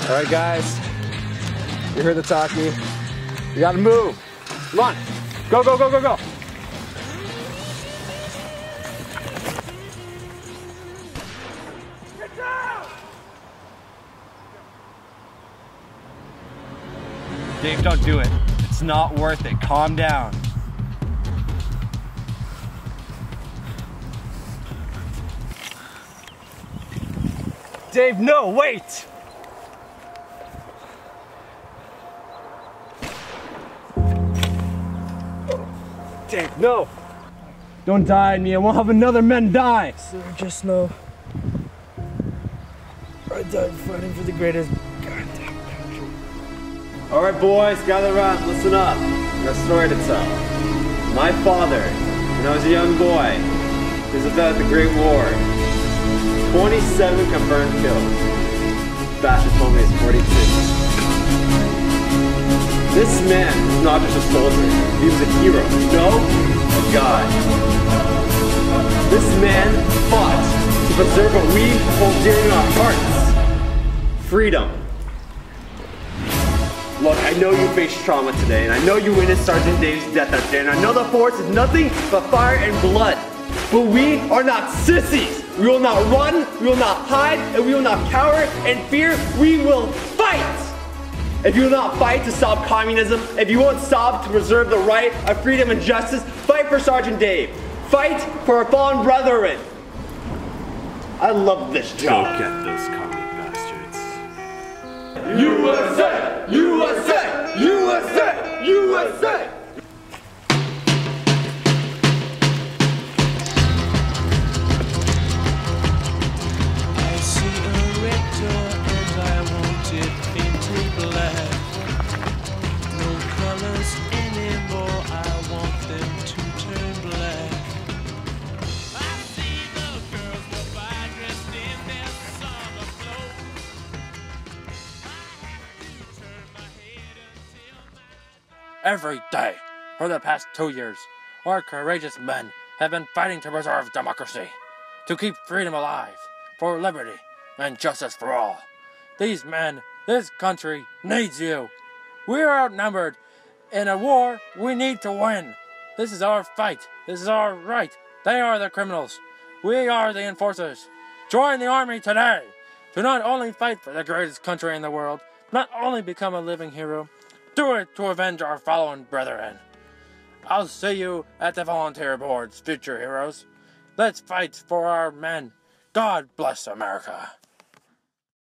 All right, guys, you heard the talkie. You gotta move. Come on, go, go, go, go, go. Get down! Dave, don't do it. It's not worth it. Calm down. Dave, no, wait! Dave, no! Don't die on me, I won't have another man die! Sir, just know I died fighting for the greatest goddamn country. Alright boys, gather around, listen up. I got a story to tell. My father, when I was a young boy, was about the Great War. 27 confirmed killed. Basher told me he's 42. This man was not just a soldier, he was a hero. No, a god. This man fought to preserve what we hold dear in our hearts. Freedom. Look, I know you faced trauma today, and I know you witnessed Sergeant Dave's death that day, and I know the force is nothing but fire and blood. But we are not sissies. We will not run, we will not hide, and we will not cower in fear. We will fight! If you will not fight to stop communism, if you won't stop to preserve the right of freedom and justice, fight for Sergeant Dave. Fight for our fallen brethren. I love this job. Go get those commie bastards. USA! USA! USA! USA! Every day, for the past 2 years, our courageous men have been fighting to preserve democracy, to keep freedom alive, for liberty and justice for all. These men, this country, needs you. We are outnumbered. In a war, we need to win. This is our fight. This is our right. They are the criminals. We are the enforcers. Join the army today to not only fight for the greatest country in the world, not only become a living hero, do it to avenge our fallen brethren. I'll see you at the volunteer boards, future heroes. Let's fight for our men. God bless America.